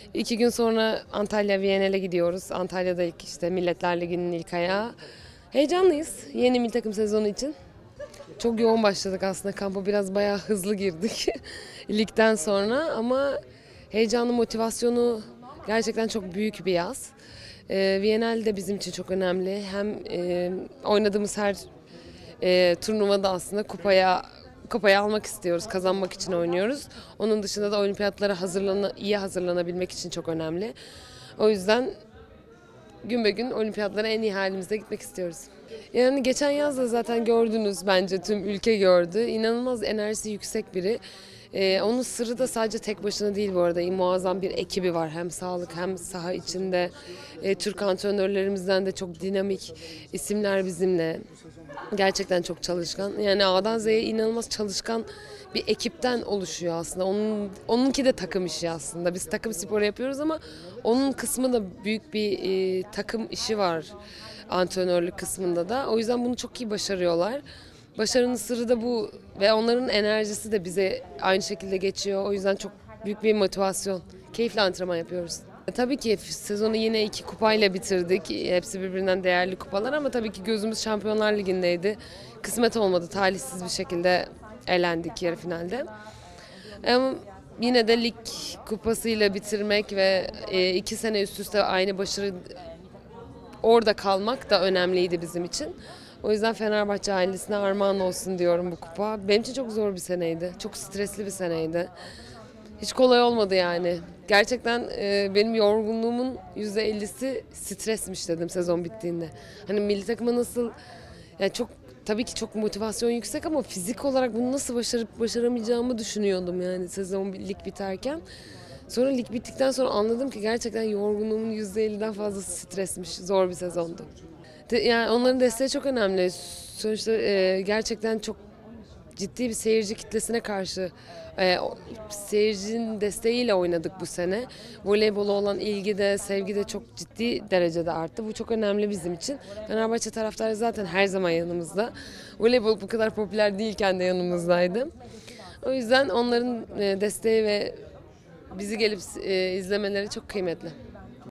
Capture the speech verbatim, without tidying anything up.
İki gün sonra Antalya Viyana'ya gidiyoruz. Antalya'da ilk işte Milletler Ligi'nin ilk ayağı. Heyecanlıyız yeni milli takım sezonu için. Çok yoğun başladık aslında. Kampa biraz bayağı hızlı girdik ligden sonra ama heyecanlı motivasyonu gerçekten çok büyük bir yaz. Ee, Viyana'da de bizim için çok önemli. Hem e, oynadığımız her e, turnuvada aslında kupaya kupayı almak istiyoruz, kazanmak için oynuyoruz. Onun dışında da olimpiyatlara hazırlana, iyi hazırlanabilmek için çok önemli. O yüzden gün be gün olimpiyatlara en iyi halimizde gitmek istiyoruz. Yani geçen yaz da zaten gördünüz, bence tüm ülke gördü. İnanılmaz enerjisi yüksek biri. Ee, onun sırrı da sadece tek başına değil bu arada. Muazzam bir ekibi var. Hem sağlık hem saha içinde. Ee, Türk antrenörlerimizden de çok dinamik isimler bizimle. Gerçekten çok çalışkan. Yani A'dan Z'ye inanılmaz çalışkan bir ekipten oluşuyor aslında. Onun onunki de takım işi aslında. Biz takım sporu yapıyoruz ama onun kısmı da büyük bir e, takım işi var antrenörlük kısmında da. O yüzden bunu çok iyi başarıyorlar. Başarının sırrı da bu ve onların enerjisi de bize aynı şekilde geçiyor. O yüzden çok büyük bir motivasyon. Keyifli antrenman yapıyoruz. Tabii ki sezonu yine iki kupayla bitirdik. Hepsi birbirinden değerli kupalar ama tabii ki gözümüz Şampiyonlar Ligi'ndeydi. Kısmet olmadı. Talihsiz bir şekilde elendik yarı finalde. Ama yine de lig kupasıyla bitirmek ve e, iki sene üst üste aynı başarı orada kalmak da önemliydi bizim için. O yüzden Fenerbahçe ailesine armağan olsun diyorum bu kupa. Benim için çok zor bir seneydi. Çok stresli bir seneydi. Hiç kolay olmadı yani. Gerçekten e, benim yorgunluğumun yüzde ellisi stresmiş dedim sezon bittiğinde. Hani milli takıma nasıl, yani çok tabii ki çok motivasyon yüksek ama fizik olarak bunu nasıl başarıp başaramayacağımı düşünüyordum yani sezon lig biterken. Sonra lig bittikten sonra anladım ki gerçekten yorgunluğumun yüzde elliden fazlası stresmiş. Zor bir sezondu. De, yani onların desteği çok önemli. Sonuçta e, gerçekten çok ciddi bir seyirci kitlesine karşı e, seyircinin desteğiyle oynadık bu sene. Voleybola olan ilgi de sevgi de çok ciddi derecede arttı. Bu çok önemli bizim için. Fenerbahçe taraftarı zaten her zaman yanımızda. Voleybol bu kadar popüler değilken de yanımızdaydı. O yüzden onların e, desteği ve bizi gelip e, izlemeleri çok kıymetli.